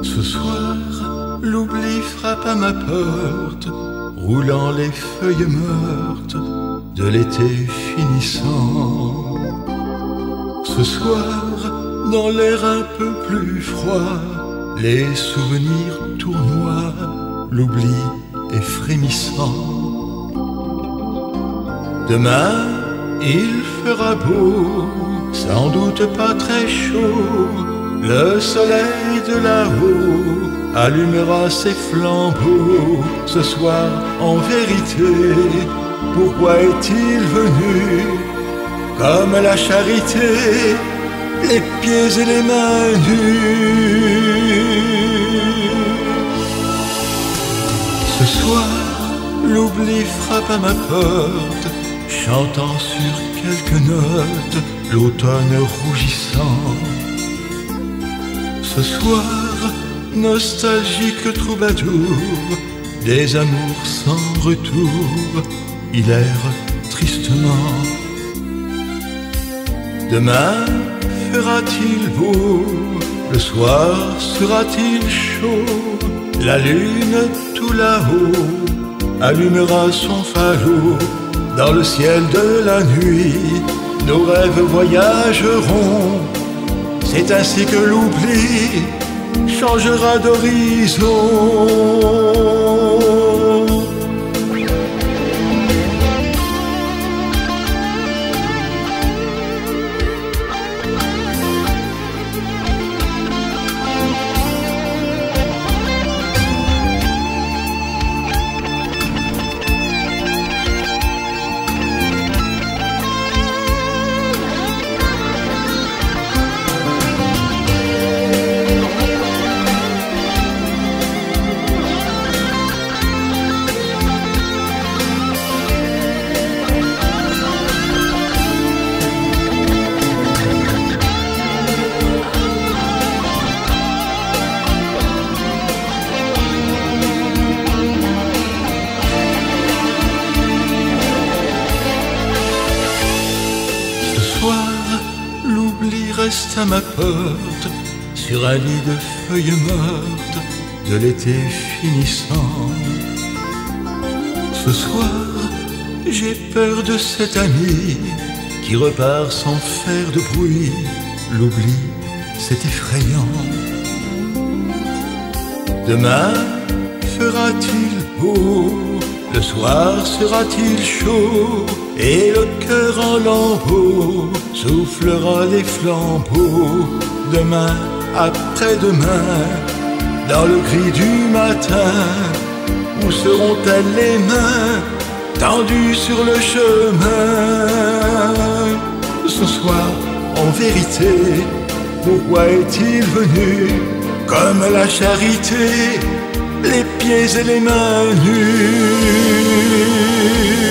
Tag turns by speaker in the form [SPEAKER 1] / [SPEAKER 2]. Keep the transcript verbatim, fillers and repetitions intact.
[SPEAKER 1] Ce soir, l'oubli frappe à ma porte, roulant les feuilles mortes de l'été finissant. Ce soir, dans l'air un peu plus froid, les souvenirs tournoient, l'oubli est frémissant. Demain, il fera beau, sans doute pas très chaud. Le soleil de là-haut allumera ses flambeaux. Ce soir, en vérité, pourquoi est-il venu? Comme la charité, les pieds et les mains nus. Ce soir, l'oubli frappe à ma porte, chantant sur quelques notes l'automne rougissant. Ce soir, nostalgique troubadour des amours sans retour, il erre tristement. Demain, fera-t-il beau? Le soir sera-t-il chaud? La lune tout là-haut allumera son phare. Dans le ciel de la nuit, nos rêves voyageront. C'est ainsi que l'oubli changera d'horizon. L'oubli reste à ma porte, sur un lit de feuilles mortes de l'été finissant. Ce soir, j'ai peur de cet ami qui repart sans faire de bruit. L'oubli, c'est effrayant. Demain, fera-t-il beau? Le soir sera-t-il chaud? Et le cœur en lambeaux soufflera les flambeaux. Demain, après-demain, dans le gris du matin, où seront-elles les mains tendues sur le chemin? Ce soir, en vérité, pourquoi est-il venu? Comme la charité, les pieds et les mains nus.